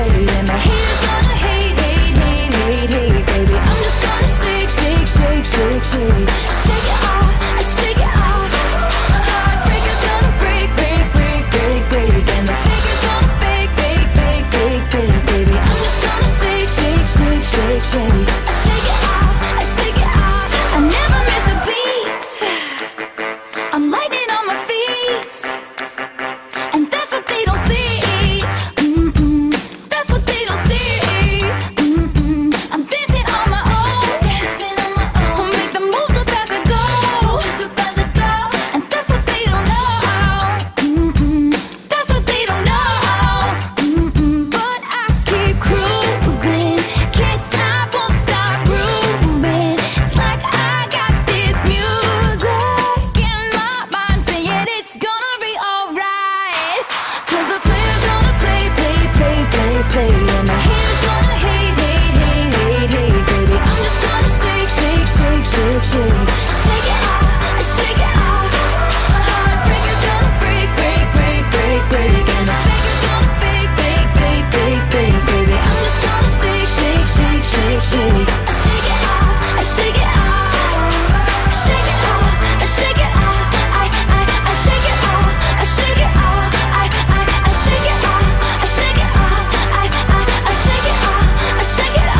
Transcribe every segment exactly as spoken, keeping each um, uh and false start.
break. And the haters gonna hate, hate, hate, hate, hate, baby. I'm just gonna shake, shake, shake, shake, shake. Shake it off, I shake it off. Heartbreakers gonna break, break, break, break, break. And the fakers gonna fake, fake, fake, fake, fake, baby. I'm just gonna shake, shake, shake, shake, shake. I shake it off, I shake it off. I never miss a beat. I'm lightning on my feet, and that's what they don't see. Mm-mm. That's what they don't see. Mm-mm. I'm dancing on my own, dancing on my own. I'll make the moves up as I go, moves up as I go. And that's what they don't know. Mm-mm. That's what they don't know. Mm-mm. But I keep cruising, can't stop, won't stop grooving. It's like I got this music in my mind saying it's gonna be alright. Cause the players gonna play, play, play, play, play. And the haters gonna hate, hate, hate, hate, hate, baby. I'm just gonna shake, shake, shake, shake, shake. Shake it off, I shake it off. Heartbreakers gonna break, break, break, break, break. And the fakers gonna fake, fake, fake, fake, fake, baby. I'm just gonna shake, shake, shake, shake, shake. I shake it off, I shake it off. Shake it off, I shake it off. I, I, I shake it off, I shake it off. I, I, I shake it off, I shake it off. I, I, I shake it off, I shake it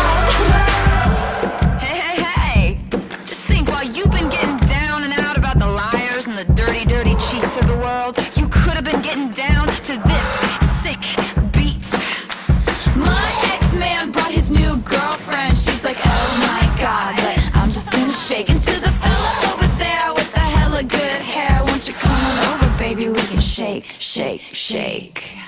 off. Hey, hey, hey! Just think, while you've been getting down and out about the liars and the dirty, dirty cheats of the world, you could have been getting down to this sick beat. My ex-man brought his new girlfriend. She's like, oh my god, but I'm just gonna shake into the fella over there with the hella good hair. Won't you come on over, baby? We can shake, shake, shake.